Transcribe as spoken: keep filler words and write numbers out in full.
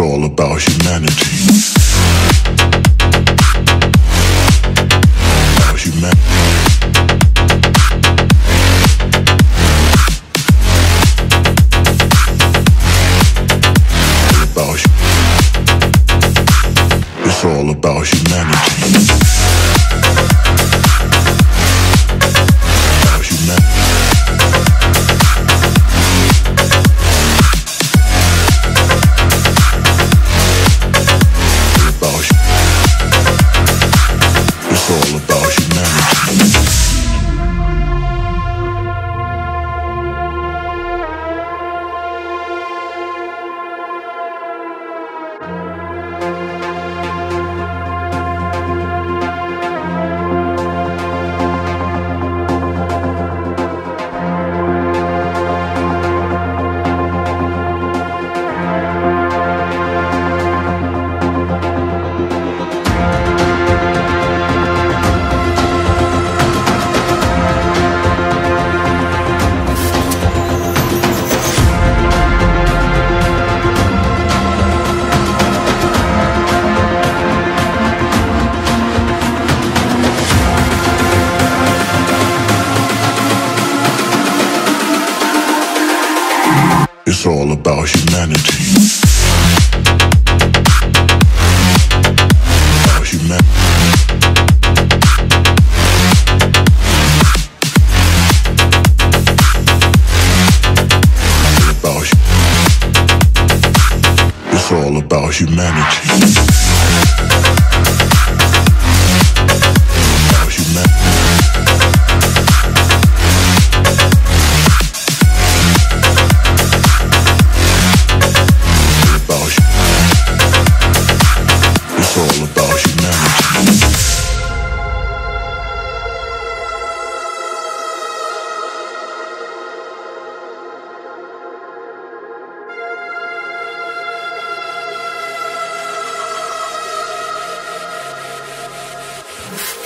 all about humanity. About humanity. About hu- It's all about humanity. About humanity. It's all about humanity. It's all about humanity. About humanity. About hu- It's all about humanity. About humanity. It's all about humanity. You